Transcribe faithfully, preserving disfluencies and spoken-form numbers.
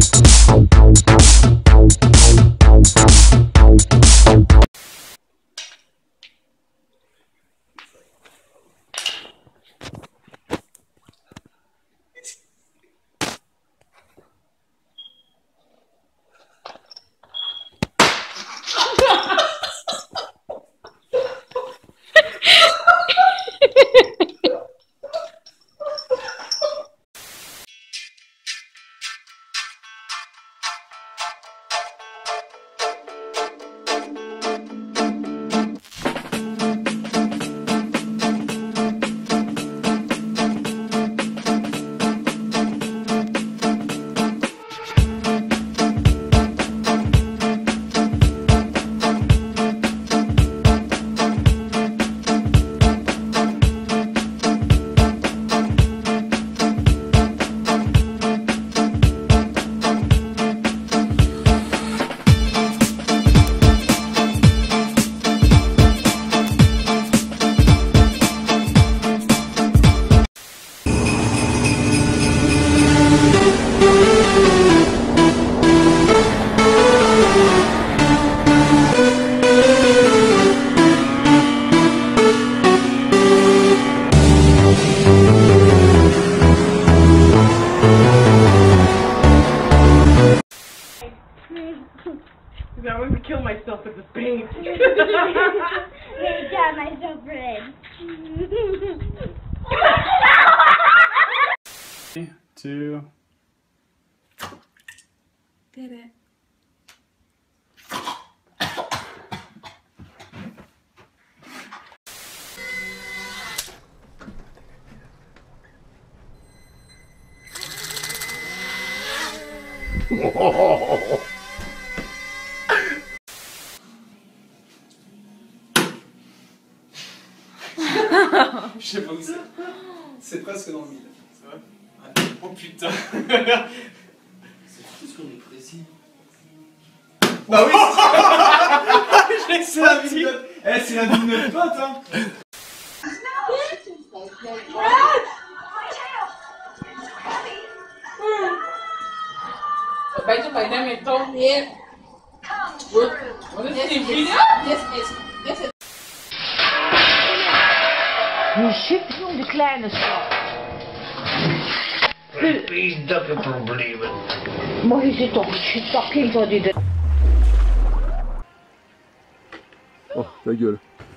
I want to kill myself with this paint. Maybe got myself red. Three, two. Did it. Je sais pas où c'est. C'est presque dans le mille. C'est vrai? Ouais. Oh putain. C'est fou ce qu'on est précis. Bah oui. Je l'ai C'est la vie de notre... Eh, c'est la vie de notre pote, hein. Będzie fajne to nie. What is this video? Yes, yes, yes. Hoe zit je de kleine stad? Wie dat een problemen. Maar je zit toch shit fucking wat je. Oh, ta gueule.